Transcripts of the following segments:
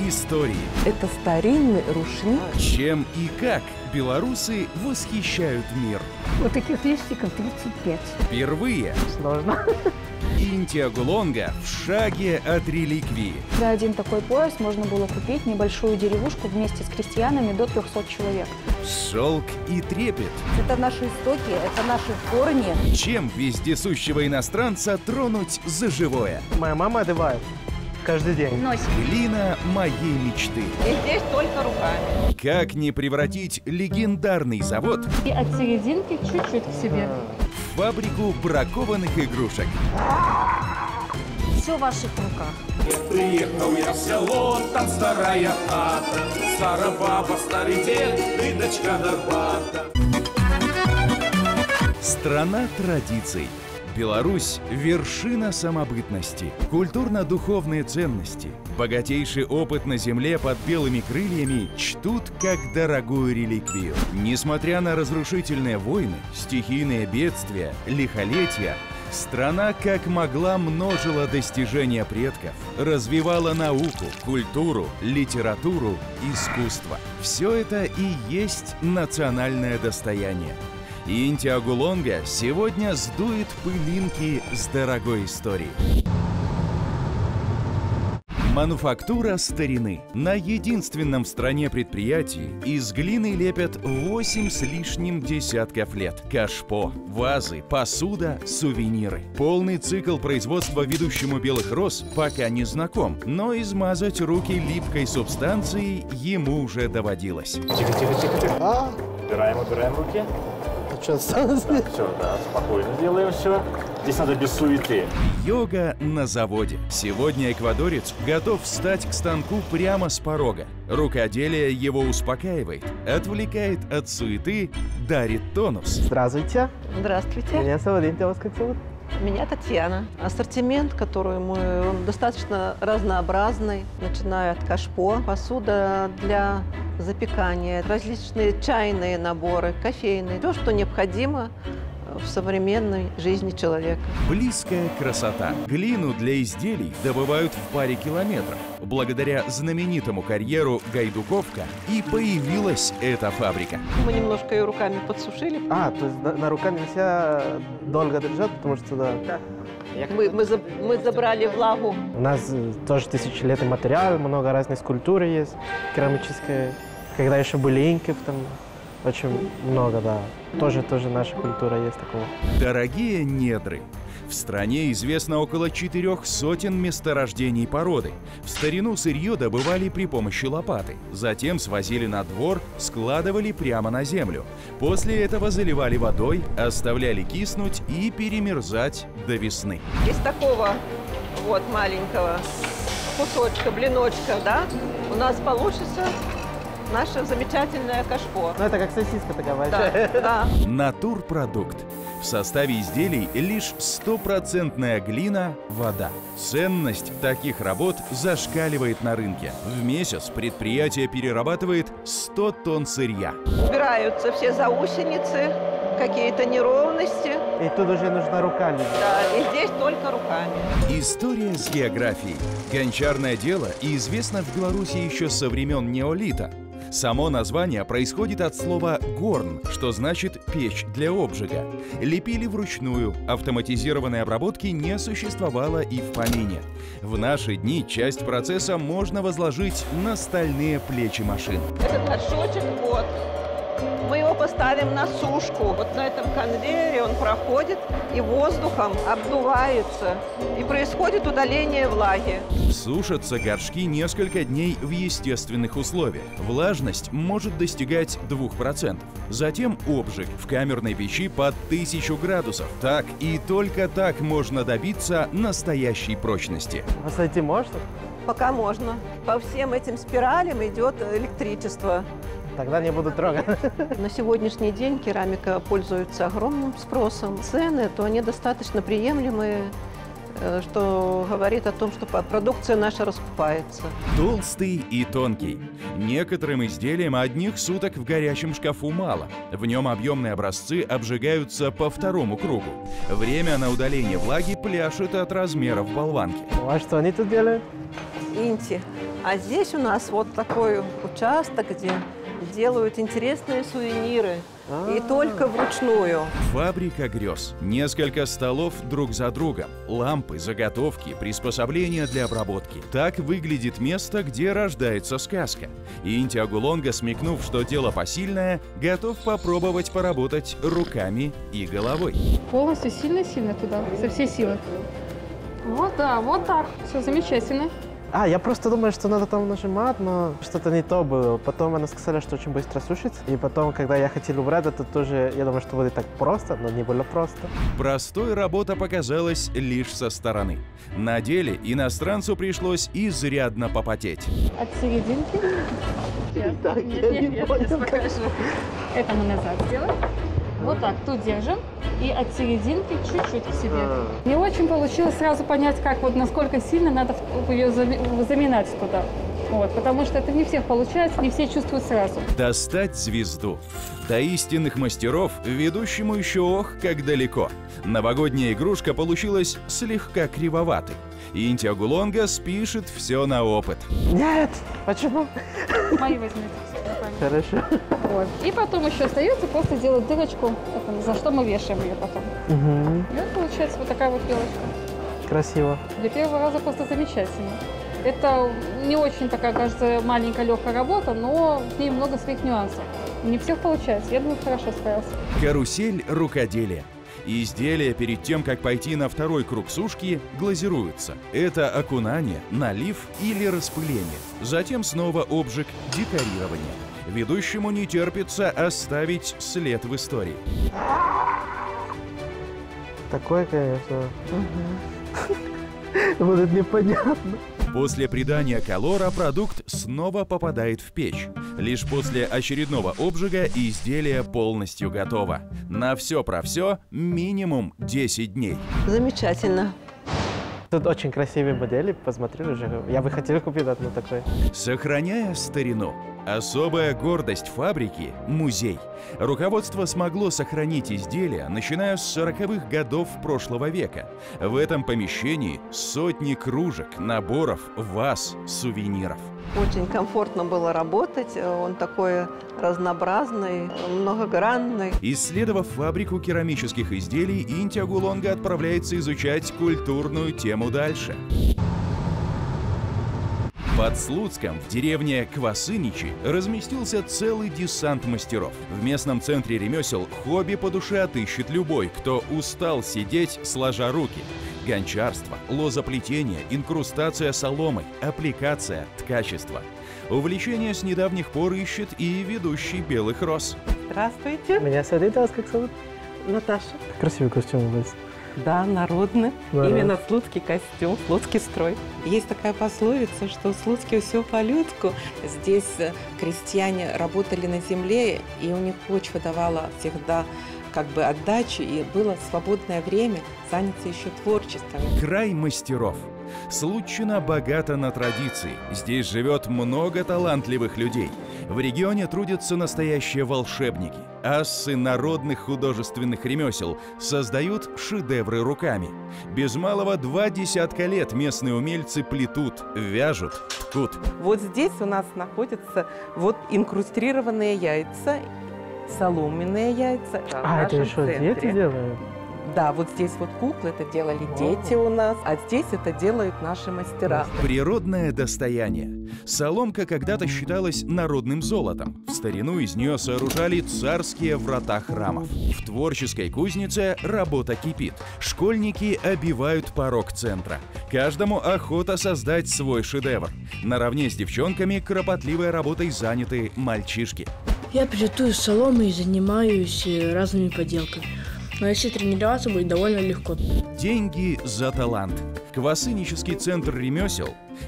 истории. Это старинный рушник. Чем и как белорусы восхищают мир. Вот таких листиков 35. Впервые Сложно. Инти-Агулонга в шаге от реликвии. За один такой пояс можно было купить небольшую деревушку вместе с крестьянами до 300 человек. Шелк и трепет. Это наши истоки, это наши корни. Чем вездесущего иностранца тронуть за живое? Моя мама одевает каждый день. Глина моей мечты. И здесь только руками. Как не превратить легендарный завод И от серединки чуть-чуть к себе. в фабрику бракованных игрушек? Все в ваших руках. Приехал я в село, там старая хата, стара баба, старый дед и дочка Горбата. Страна традиций. Беларусь – вершина самобытности, культурно-духовные ценности. Богатейший опыт на земле под белыми крыльями чтут как дорогую реликвию. Несмотря на разрушительные войны, стихийные бедствия, лихолетия, страна как могла множила достижения предков, развивала науку, культуру, литературу, искусство. Все это и есть национальное достояние. Инти-Агулонга сегодня сдует пылинки с дорогой истории. Мануфактура старины. На единственном в стране предприятии из глины лепят 8 с лишним десятков лет. Кашпо, вазы, посуда, сувениры. Полный цикл производства ведущему белых роз пока не знаком, но измазать руки липкой субстанцией ему уже доводилось. Тихо. Убираем руки. Что осталось? Так, все, да, спокойно делаем все. Здесь надо без суеты. Йога на заводе. Сегодня эквадорец готов встать к станку прямо с порога. Рукоделие его успокаивает, отвлекает от суеты, дарит тонус. Здравствуйте. Здравствуйте. Меня зовут Инти, вас как зовут? Меня Татьяна. Ассортимент, который он достаточно разнообразный, начиная от кашпо, посуда для запекания, различные чайные наборы, кофейные, то, что необходимо в современной жизни человека. Близкая красота. Глину для изделий добывают в паре километров. Благодаря знаменитому карьеру Гайдуковка и появилась эта фабрика. Мы немножко ее руками подсушили. То есть на руках нельзя долго держать, потому что да. Мы забрали влагу. У нас тоже тысячелетний материал, много разных скульптур есть, керамической. Когда еще были инки, там очень много, да. Тоже наша культура есть такого. Дорогие недры. В стране известно около 400 месторождений породы. В старину сырье добывали при помощи лопаты. Затем свозили на двор, складывали прямо на землю. После этого заливали водой, оставляли киснуть и перемерзать до весны. Из такого вот маленького кусочка, блиночка, да, у нас получится наше замечательное кашпо. Ну, это как сосиска такая большая. Да. Натурпродукт. В составе изделий лишь 100% глина, вода. Ценность таких работ зашкаливает на рынке. В месяц предприятие перерабатывает 100 тонн сырья. Убираются все заусеницы, какие-то неровности. И тут уже нужна рука. Да, и здесь только руками. История с географией. Гончарное дело известно в Беларуси еще со времен неолита. Само название происходит от слова «горн», что значит «печь для обжига». Лепили вручную, автоматизированной обработки не существовало и в помине. В наши дни часть процесса можно возложить на стальные плечи машин. Этот горшочек, вот, мы его поставим на сушку. Вот на этом конвейере он проходит и воздухом обдувается. И происходит удаление влаги. Сушатся горшки несколько дней в естественных условиях. Влажность может достигать 2%. Затем обжиг в камерной печи под 1000 градусов. Так и только так можно добиться настоящей прочности. Посадить можно? Пока можно. По всем этим спиралям идет электричество. Тогда не буду трогать. На сегодняшний день керамика пользуется огромным спросом. Цены, то они достаточно приемлемые, что говорит о том, что продукция наша раскупается. Толстый и тонкий. Некоторым изделиям одних суток в горячем шкафу мало. В нем объемные образцы обжигаются по второму кругу. Время на удаление влаги пляшет от размеров болванки. А что они тут делают? Инти. А здесь у нас вот такой участок, где делают интересные сувениры. И только вручную. Фабрика грез. Несколько столов друг за другом. Лампы, заготовки, приспособления для обработки. Так выглядит место, где рождается сказка. И Инти Агулонга, смекнув, что дело посильное, готов попробовать поработать руками и головой. Полностью сильно-сильно туда, со всей силы. Вот, да, вот так. Все замечательно. Я просто думаю, что надо там нажимать, но что-то не то было. Потом она сказала, что очень быстро сушится. И потом, когда я хотел убрать, это тоже, я думаю, что будет так просто, но не было просто. Простой работа показалась лишь со стороны. На деле иностранцу пришлось изрядно попотеть. От серединки. Нет, я сейчас покажу. Это мы назад сделаем. Вот так, тут держим. И от серединки чуть-чуть к себе. Не очень получилось сразу понять, как вот насколько сильно надо ее заминать туда. Вот, потому что это не всех получается, не все чувствуют сразу. Достать звезду. До истинных мастеров ведущему еще ох, как далеко. Новогодняя игрушка получилась слегка кривоватой. Инти Агулонга спишет все на опыт. Нет! Почему? Мои возьмите. Хорошо. Вот. И потом еще остается просто делать дырочку, за что мы вешаем ее потом. И вот получается вот такая вот елочка. Красиво. Для первого раза просто замечательно. Это не очень такая, кажется, маленькая легкая работа, но в ней много своих нюансов. Не всех получается. Я думаю, хорошо справился. Карусель рукоделия. Изделия перед тем, как пойти на второй круг сушки, глазируются. Это окунание, налив или распыление. Затем снова обжиг, декорирование. Ведущему не терпится оставить след в истории. Такое, конечно, будет непонятно. После придания колора продукт снова попадает в печь. Лишь после очередного обжига изделие полностью готово. На все про все минимум 10 дней. Замечательно. Тут очень красивые модели, посмотрели уже. Я бы хотел купить одну такой. Сохраняя старину. Особая гордость фабрики – музей. Руководство смогло сохранить изделия, начиная с 40-х годов прошлого века. В этом помещении сотни кружек, наборов, ваз, сувениров. Очень комфортно было работать. Он такой разнообразный, многогранный. Исследовав фабрику керамических изделий, Инти Агулонга отправляется изучать культурную тему дальше. Под Слуцком, в деревне Квасыничи, разместился целый десант мастеров. В местном центре ремесел хобби по душе отыщет любой, кто устал сидеть, сложа руки. Гончарство, лозоплетение, инкрустация соломой, аппликация, ткачество. Увлечение с недавних пор ищет и ведущий «Белых роз». Здравствуйте. Меня зовут, как зовут? Наташа. Красивый костюм у вас. Да, народный. Да. Именно слуцкий костюм, слуцкий строй. Есть такая пословица, что в Слуцке все по-людски. Здесь крестьяне работали на земле, и у них почва давала всегда как бы отдачу, и было свободное время заняться еще творчеством. Край мастеров. Случина богата на традиции. Здесь живет много талантливых людей. В регионе трудятся настоящие волшебники. Ассы народных художественных ремесел создают шедевры руками. Без малого 20 лет местные умельцы плетут, вяжут, ткут. Вот здесь у нас находятся вот инкрустированные яйца, соломенные яйца. Это еще дети делают? Да, вот здесь вот куклы, это делали дети у нас, а здесь это делают наши мастера. Природное достояние. Соломка когда-то считалась народным золотом. В старину из нее сооружали царские врата храмов. В творческой кузнице работа кипит. Школьники обивают порог центра. Каждому охота создать свой шедевр. Наравне с девчонками кропотливой работой заняты мальчишки. Я плету из соломы и занимаюсь разными поделками. Но если тренироваться, будет довольно легко. Деньги за талант. Квасынический центр ремесел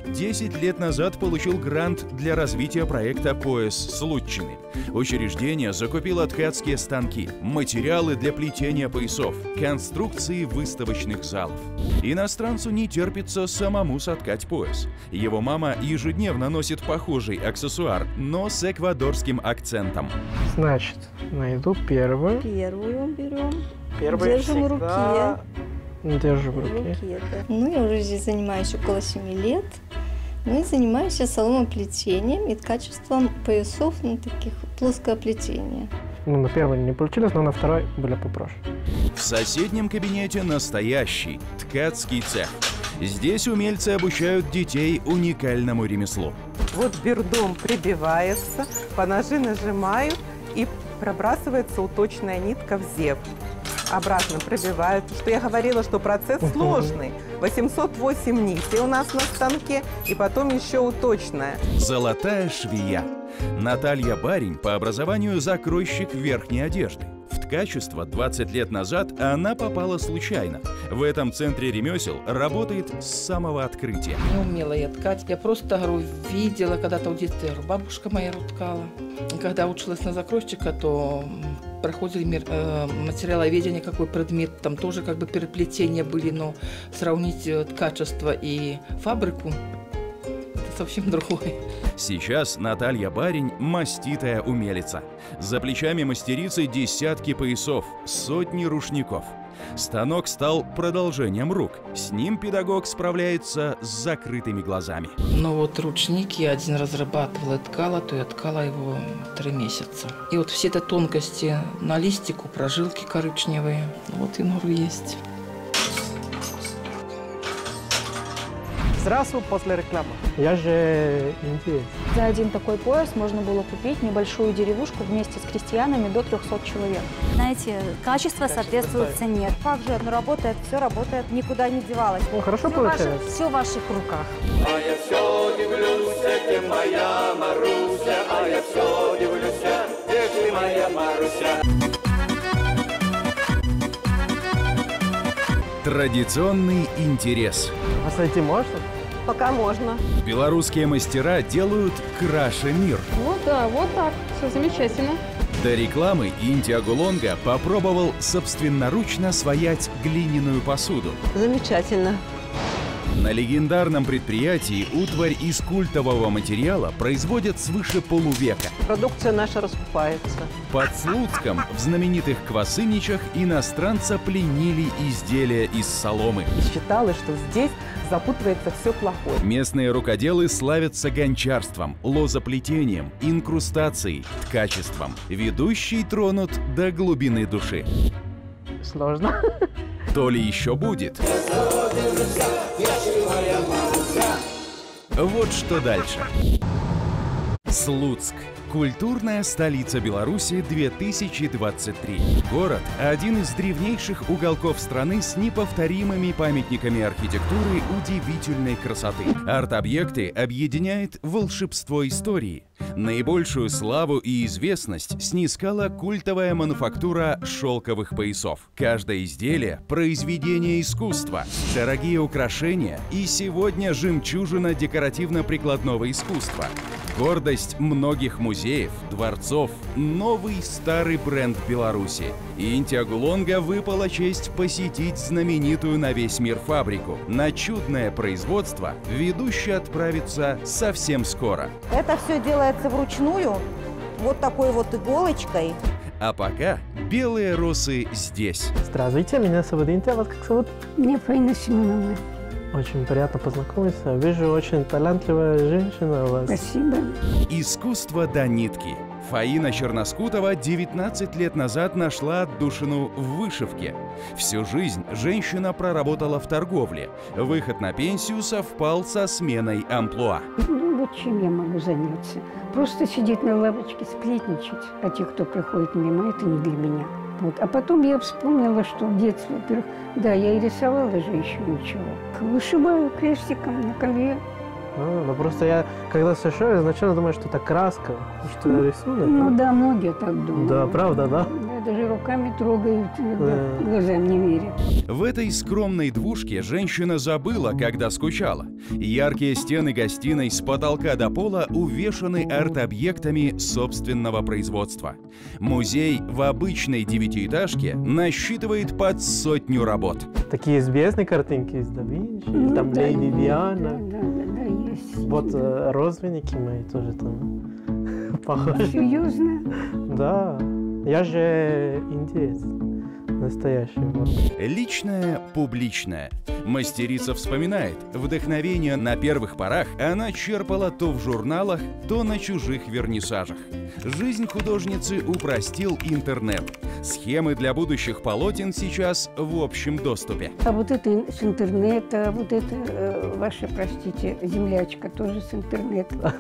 10 лет назад получил грант для развития проекта «Пояс Случины». Учреждение закупило ткацкие станки, материалы для плетения поясов, конструкции выставочных залов. Иностранцу не терпится самому соткать пояс. Его мама ежедневно носит похожий аксессуар, но с эквадорским акцентом. Значит, найду первую. Первую берем. Первую держим всегда... в руке. Держу в руке. Да. Ну, я уже здесь занимаюсь около 7 лет. Ну и занимаюсь я соломоплетением и ткачеством поясов на таких плоское плетение. Ну, на первой не получилось, но на второй были попроще. В соседнем кабинете настоящий ткацкий цех. Здесь умельцы обучают детей уникальному ремеслу. Вот бердом прибивается, по ножи нажимают, и пробрасывается уточная нитка в зев. Обратно пробивают. Что я говорила, что процесс сложный. 808 нитей у нас на станке, и потом еще уточная. Золотая швея. Наталья Барень по образованию закройщик верхней одежды. В ткачество 20 лет назад она попала случайно. В этом центре ремесел работает с самого открытия. Не умела я ткать. Я просто, говорю, видела когда-то в детстве, бабушка моя ткала. Когда училась на закройщика, то проходили материаловедение, какой предмет, там тоже как бы переплетения были, но сравнить ткачество и фабрику – это совсем другое. Сейчас Наталья Барень – маститая умелица. За плечами мастерицы десятки поясов, сотни рушников. Станок стал продолжением рук. С ним педагог справляется с закрытыми глазами. Но вот ручник я один разрабатывала и ткала, то я ткала его 3 месяца. И вот все эти тонкости на листику, прожилки коричневые, вот и норы есть. Сразу после рекламы. Я же индеец. За один такой пояс можно было купить небольшую деревушку вместе с крестьянами до 300 человек. Знаете, качество соответствует цене. Как же оно работает, все работает, никуда не девалось. Ну, хорошо получилось. Все в ваших руках. А я все дивлюсь, где моя Маруся, а я все дивлюсь, где ты моя Маруся. Традиционный интерес. А сойти можно? Пока можно. Белорусские мастера делают краше мир. Вот да, вот так. Все замечательно. До рекламы Инти Агулонга попробовал собственноручно своять глиняную посуду. Замечательно. На легендарном предприятии утварь из культового материала производят свыше полувека. Продукция наша раскупается. Под Слуцком в знаменитых Квасыничах иностранца пленили изделия из соломы. Считалось, что здесь запутывается все плохое. Местные рукоделы славятся гончарством, лозоплетением, инкрустацией, ткачеством. Ведущий тронут до глубины души. Сложно. То ли еще будет. Вот что дальше. Слуцк. Культурная столица Беларуси 2023. Город – один из древнейших уголков страны с неповторимыми памятниками архитектуры удивительной красоты. Арт-объекты объединяет волшебство истории. Наибольшую славу и известность снискала культовая мануфактура шелковых поясов. Каждое изделие – произведение искусства, дорогие украшения и сегодня жемчужина декоративно-прикладного искусства. Гордость многих музеев, дворцов, новый старый бренд Беларуси. Инти Агулонга выпала честь посетить знаменитую на весь мир фабрику. На чудное производство ведущий отправится совсем скоро. Это все делается вручную, вот такой вот иголочкой. А пока белые росы здесь. Здравствуйте, меня зовут Инти, а вас как зовут? Меня Фаина Семеновна. Очень приятно познакомиться. Вижу, очень талантливая женщина у вас. Спасибо. Искусство до нитки. Фаина Черноскутова 19 лет назад нашла отдушину в вышивке. Всю жизнь женщина проработала в торговле. Выход на пенсию совпал со сменой амплуа. Ну вот чем я могу заняться? Просто сидеть на лавочке, сплетничать. А те, кто приходит мимо, это не для меня. Вот. А потом я вспомнила, что в детстве, во-первых, да, я и рисовала же еще ничего. Вышиваю крестиком на ковре. Ну просто я, когда слышу, изначально думаю, что это краска, что рисунок. Ну да, многие так думают. Да, правда, да? Да, даже руками трогают, глазам не верят. В этой скромной двушке женщина забыла, когда скучала. Яркие стены гостиной с потолка до пола увешаны арт-объектами собственного производства. Музей в обычной девятиэтажке насчитывает под 100 работ. Такие известные картинки из Да Винчи, Ну, там да, Леди Диана. Да, есть. Вот родственники мои тоже там похожи. Серьезно? Да. Я же индеец. Настоящий. Вот. Личное, публичное. Мастерица вспоминает, вдохновение на первых порах она черпала то в журналах, то на чужих вернисажах. Жизнь художницы упростил интернет. Схемы для будущих полотен сейчас в общем доступе. А вот это с интернета, вот это ваша, простите, землячка тоже с интернета.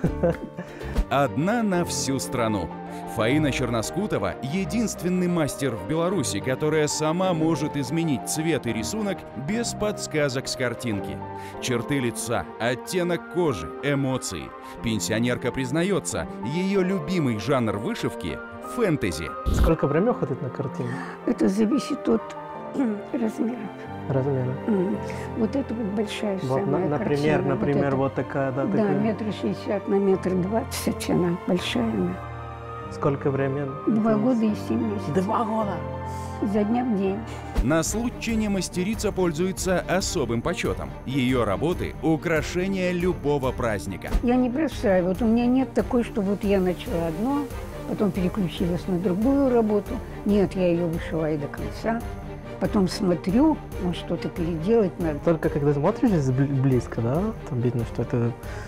Одна на всю страну. Фаина Черноскутова – единственный мастер в Беларуси, которая сама может изменить цвет и рисунок без подсказок с картинки. Черты лица, оттенок кожи, эмоции. Пенсионерка признается, ее любимый жанр вышивки – фэнтези. Сколько время уходит на картину? Это зависит от размера. Размера. Вот это вот большая вот, самая например, картина. Например, вот такая, да, да, такая. 1,60 на 1,20 м она, большая она. Сколько времени? 2 года и 7 месяцев. 2 года? Изо дня в день. На Случине мастерица пользуется особым почетом. Ее работы – украшение любого праздника. Я не бросаю. Вот у меня нет такой, что вот я начала одно, потом переключилась на другую работу. Нет, я ее вышиваю до конца. Потом смотрю, может, что-то переделать надо. Только когда смотришь близко, да, там видно, что это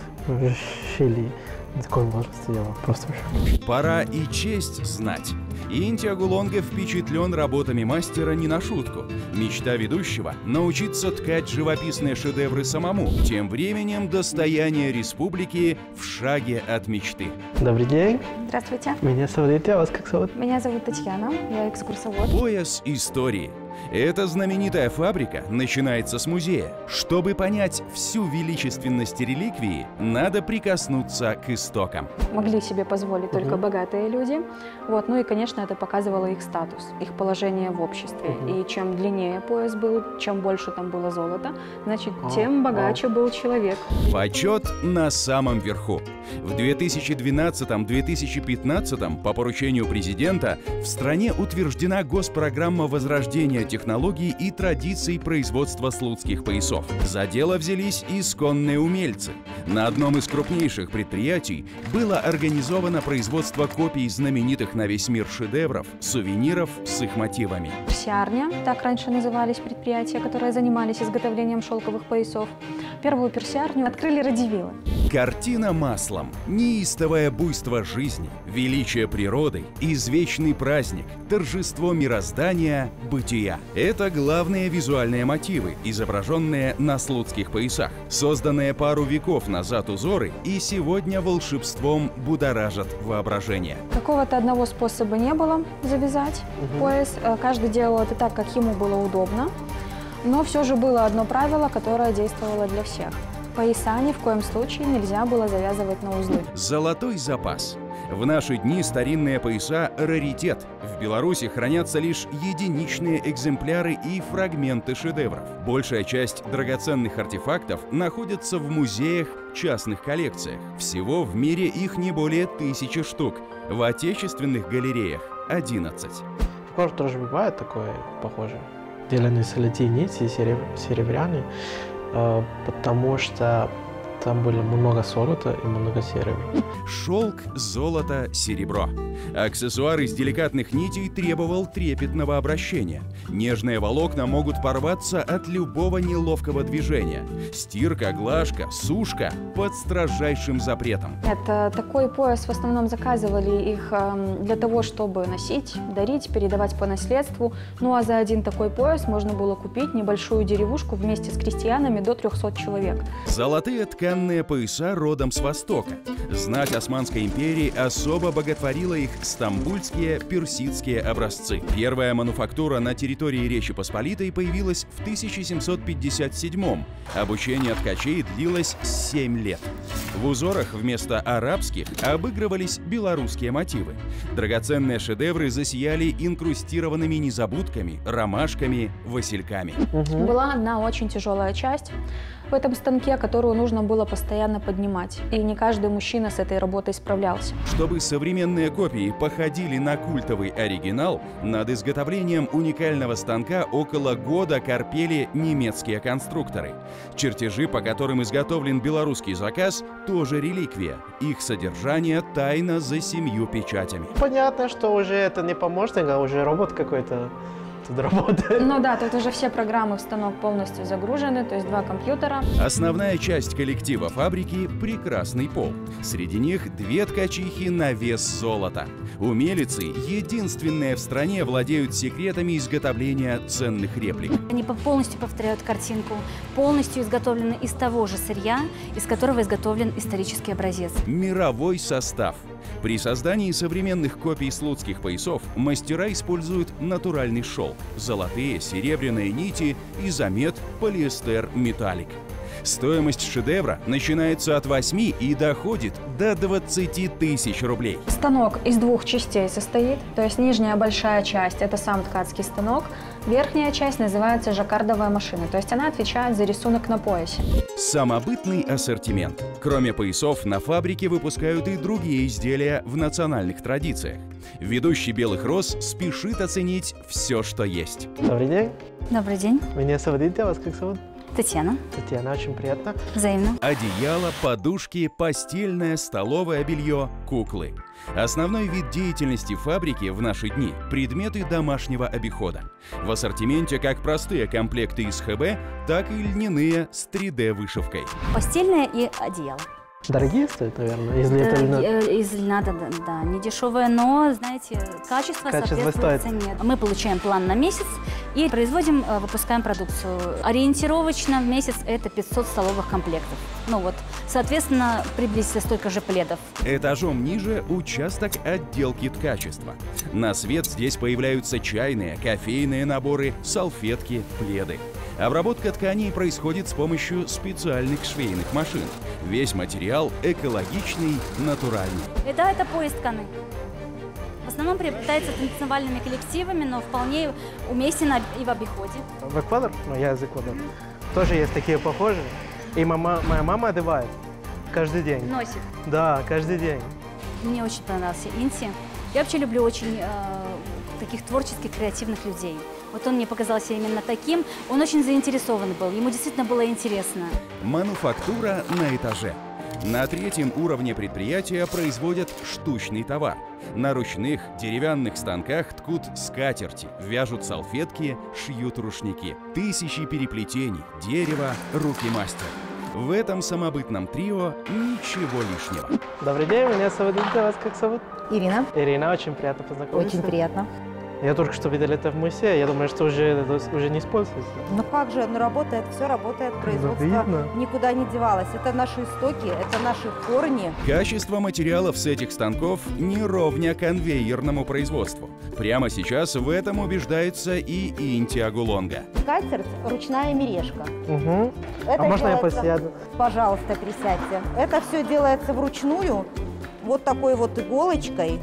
щели. В таком возрасте я просто вышел. Пора и честь знать. Инти Агулонга впечатлен работами мастера не на шутку. Мечта ведущего – научиться ткать живописные шедевры самому. Тем временем достояние республики в шаге от мечты. Добрый день. Здравствуйте. Меня зовут Итя, а вас как зовут? Меня зовут Татьяна, я экскурсовод. Пояс истории. Эта знаменитая фабрика начинается с музея. Чтобы понять всю величественность реликвии, надо прикоснуться к истокам. Могли себе позволить только богатые люди. Вот. Ну и, конечно, это показывало их статус, их положение в обществе. И чем длиннее пояс был, чем больше там было золота, значит, тем богаче был человек. Почет на самом верху. В 2012-2015 по поручению президента в стране утверждена госпрограмма возрождения технологий и традиций производства слуцких поясов. За дело взялись исконные умельцы. На одном из крупнейших предприятий было организовано производство копий знаменитых на весь мир шедевров, сувениров с их мотивами. Персиарня, так раньше назывались предприятия, которые занимались изготовлением шелковых поясов. Первую персиарню открыли радивилы. Картина маслом, неистовое буйство жизни, величие природы, извечный праздник, торжество мироздания, бытия. Это главные визуальные мотивы, изображенные на слуцких поясах. Созданные пару веков назад узоры и сегодня волшебством будоражат воображение. Какого-то одного способа не было завязать пояс. Каждый делал это так, как ему было удобно. Но все же было одно правило, которое действовало для всех. Пояса ни в коем случае нельзя было завязывать на узлы. Золотой запас. В наши дни старинные пояса – раритет. В Беларуси хранятся лишь единичные экземпляры и фрагменты шедевров. Большая часть драгоценных артефактов находится в музеях, частных коллекциях. Всего в мире их не более 1000 штук. В отечественных галереях – 11. Кожа тоже бывает такое похоже. Деланный с золотые нити, серебряные, потому что там было много золота и много серебра. Шелк, золото, серебро. Аксессуар из деликатных нитей требовал трепетного обращения. Нежные волокна могут порваться от любого неловкого движения. Стирка, глажка, сушка под строжайшим запретом. Это такой пояс в основном заказывали их для того, чтобы носить, дарить, передавать по наследству. Ну а за один такой пояс можно было купить небольшую деревушку вместе с крестьянами до 300 человек. Золотые тканные пояса родом с Востока. Знать Османской империи особо боготворила их стамбульские, персидские образцы. Первая мануфактура на территории Речи Посполитой появилась в 1757-м. Обучение ткачей длилось 7 лет. В узорах вместо арабских обыгрывались белорусские мотивы. Драгоценные шедевры засияли инкрустированными незабудками, ромашками, васильками. Была одна очень тяжелая часть в этом станке, которую нужно было постоянно поднимать. И не каждый мужчина с этой работой справлялся. Чтобы современные копии походили на культовый оригинал, над изготовлением уникального станка около года корпели немецкие конструкторы. Чертежи, по которым изготовлен белорусский заказ, тоже реликвия. Их содержание тайна за 7 печатями. Понятно, что уже это не помощник, а уже робот какой-то. тут работает. Ну да, тут уже все программы в станок полностью загружены, то есть 2 компьютера. Основная часть коллектива фабрики – прекрасный пол. Среди них 2 ткачихи на вес золота. Умелицы, единственные в стране, владеют секретами изготовления ценных реплик. Они полностью повторяют картинку, полностью изготовлены из того же сырья, из которого изготовлен исторический образец. Мировой состав. При создании современных копий слуцких поясов мастера используют натуральный шелк, золотые, серебряные нити, изомет, полиэстер, металлик. Стоимость шедевра начинается от 8 и доходит до 20 тысяч рублей. Станок из 2 частей состоит, то есть нижняя большая часть – это сам ткацкий станок, верхняя часть называется жаккардовая машина, то есть она отвечает за рисунок на поясе. Самобытный ассортимент. Кроме поясов, на фабрике выпускают и другие изделия в национальных традициях. Ведущий «Белых роз» спешит оценить все, что есть. Добрый день. Добрый день. Меня зовут Инна, вас как зовут? Татьяна. Татьяна, очень приятно. Взаимно. Одеяло, подушки, постельное, столовое белье, куклы. Основной вид деятельности фабрики в наши дни – предметы домашнего обихода. В ассортименте как простые комплекты из ХБ, так и льняные с 3D-вышивкой. Постельное и одеяло. Дорогие стоят, наверное, из льна? Из льна, да, не дешевые, но, знаете, качество соответствует цене. Мы получаем план на месяц и производим, выпускаем продукцию. Ориентировочно в месяц это 500 столовых комплектов. Ну вот, соответственно, приблизительно столько же пледов. Этажом ниже – участок отделки ткачества. На свет здесь появляются чайные, кофейные наборы, салфетки, пледы. Обработка тканей происходит с помощью специальных швейных машин. Весь материал экологичный, натуральный. Да, это пояс ткани. В основном приобретается танцевальными коллективами, но вполне уместен и в обиходе. В Эквадор, ну я из Эквадора, тоже есть такие похожие. И моя мама одевает каждый день. Носит? Да, каждый день. Мне очень понравился Инти. Я вообще люблю очень таких творческих, креативных людей. Вот он мне показался именно таким. Он очень заинтересован был, ему действительно было интересно. Мануфактура на этаже. На 3-м уровне предприятия производят штучный товар. На ручных деревянных станках ткут скатерти, вяжут салфетки, шьют рушники. Тысячи переплетений, дерево, руки мастера. В этом самобытном трио ничего лишнего. Добрый день, меня зовут Инна, вас как зовут? Ирина. Ирина, очень приятно познакомиться. Очень приятно. Я только что видел это в музее, я думаю, что уже не используется. Ну как же, оно работает, все работает, производство никуда не девалось. Это наши истоки, это наши корни. Качество материалов с этих станков не ровня конвейерному производству. Прямо сейчас в этом убеждается и Инти Агулонга. Скатерть ручная мережка. Угу. А можно я посяду? Пожалуйста, присядьте. Это все делается вручную, вот такой вот иголочкой.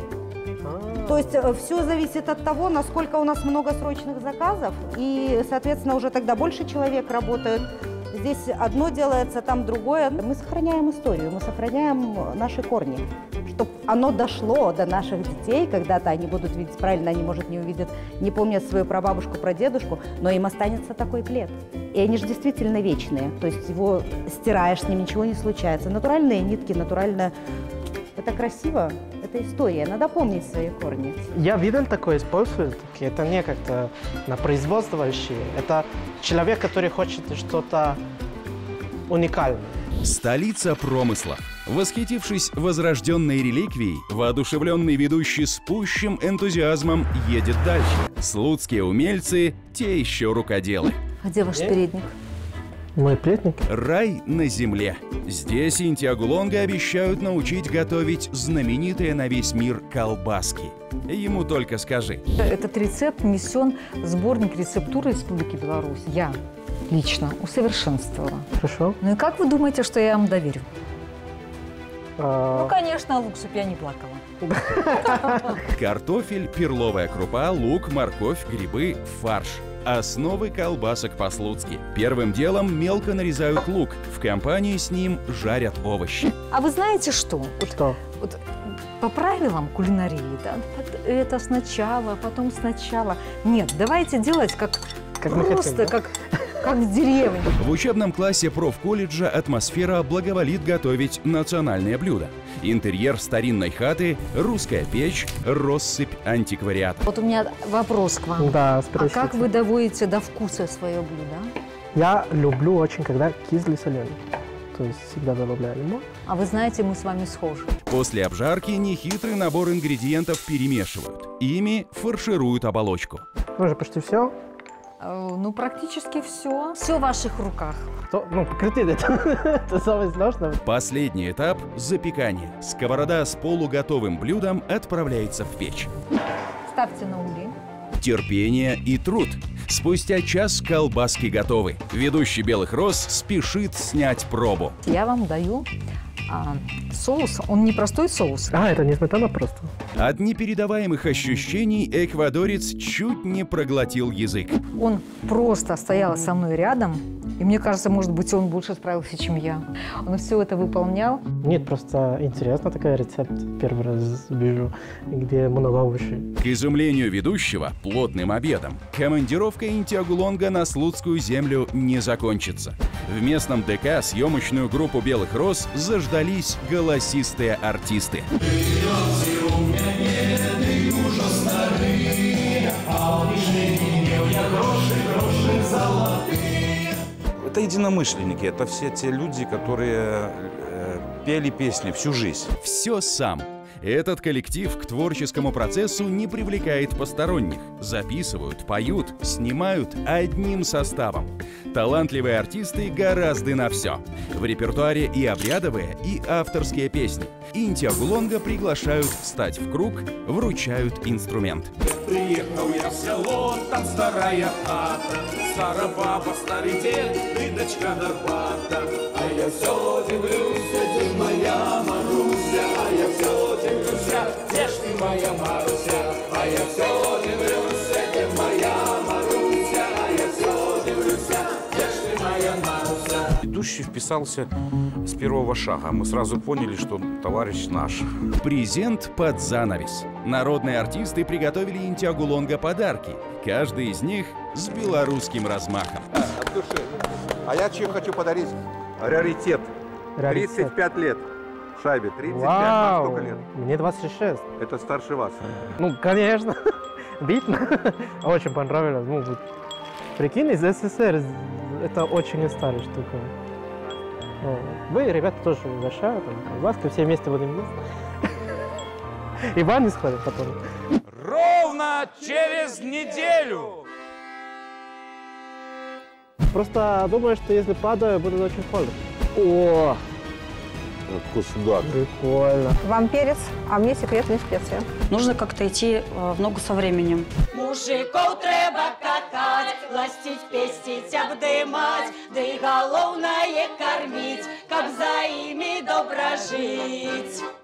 То есть все зависит от того, насколько у нас много срочных заказов, и, соответственно, уже тогда больше человек работают. Здесь одно делается, там другое. Мы сохраняем историю, мы сохраняем наши корни, чтобы оно дошло до наших детей. Когда-то они будут видеть, правильно, они, может, не увидят, не помнят свою прабабушку, прадедушку, но им останется такой плед. И они же действительно вечные, то есть его стираешь, с ним ничего не случается. Натуральные нитки, натуральная... Это красиво, это история, надо помнить свои корни. Я видел такое используют, это не как-то на производство вообще, это человек, который хочет что-то уникальное. Столица промысла. Восхитившись возрожденной реликвией, воодушевленный ведущий с пущим энтузиазмом едет дальше. Слуцкие умельцы – те еще рукоделы. Где ваш передник? Мой плетник? Рай на земле. Здесь Инти Агулонга обещают научить готовить знаменитые на весь мир колбаски. Ему только скажи. Этот рецепт внесен в сборник рецептуры Республики Беларусь. Я лично усовершенствовала. Хорошо. Ну и как вы думаете, что я вам доверю? Ну, конечно, лук, чтоб я не плакала. Картофель, перловая крупа, лук, морковь, грибы, фарш. Основы колбасок по-слуцки. Первым делом мелко нарезают лук. В компании с ним жарят овощи. А вы знаете что? Что? Вот по правилам кулинарии, да, это сначала, потом сначала. Нет, давайте делать как мы просто, хотим, да? как в деревне. В учебном классе профколледжа атмосфера благоволит готовить национальные блюда. Интерьер старинной хаты, русская печь, россыпь антиквариата. Вот у меня вопрос к вам. Да, а спросите. как вы доводите до вкуса свое блюдо? Я люблю очень, когда кислый соленый. То есть всегда добавляю лимон. А вы знаете, мы с вами схожи. После обжарки нехитрый набор ингредиентов перемешивают. Ими фаршируют оболочку. Уже почти все. Ну, практически все. Все в ваших руках. Покрытие это самое сложное. Последний этап – запекание. Сковорода с полуготовым блюдом отправляется в печь. Ставьте на угли. Терпение и труд. Спустя час колбаски готовы. Ведущий «Белых роз» спешит снять пробу. Я вам даю соус. Он не простой соус. Это не сметана просто. От непередаваемых ощущений эквадорец чуть не проглотил язык. Он просто стоял со мной рядом. И мне кажется, может быть, он больше справился, чем я. Он все это выполнял. Нет, просто интересно такой рецепт. Первый раз вижу, где много овощей. К изумлению ведущего, плотным обедом, командировка Интиагулонга на Слуцкую землю не закончится. В местном ДК съемочную группу «Белых роз» заждались голосистые артисты. Это единомышленники, это все те люди, которые пели песни всю жизнь. Все сам. Этот коллектив к творческому процессу не привлекает посторонних. Записывают, поют, снимают одним составом. Талантливые артисты гораздо на все. В репертуаре и обрядовые, и авторские песни. Интиагулонга приглашают встать в круг, вручают инструмент. Приехал я в село, там старая хата, старая баба, старый дед и дочка Горбата. А я все дивлюсь, где ж моя Маруся, а я все дивлюсь, где ж ты моя Маруся, а я все дивлюсь, где моя Маруся, а я все дивлюсь, где ж ты моя Маруся. Ведущий вписался с первого шага. Мы сразу поняли, что товарищ наш. Презент под занавес. Народные артисты приготовили Интиагулонга подарки. Каждый из них с белорусским размахом. От души. А я чем хочу подарить? Раритет. 35 лет. Шайбе. 35. Вау. Сколько лет? Мне 26. Это старше вас. Ну, конечно. Видно. Очень понравилось. Ну, прикинь, из СССР. Это очень старая штука. Вы, ребята, тоже угощают, колбаска, все вместе будем есть. И баню сходят потом. Ровно через неделю! Просто думаю, что если падаю, будет очень холодно. О! Вкус да. Прикольно. Вам перец, а мне секретные специи. Нужно как-то идти в ногу со временем. Мужиков треба катать, ластить, пестить, обдымать, да и головное кормить, как за ими добро жить.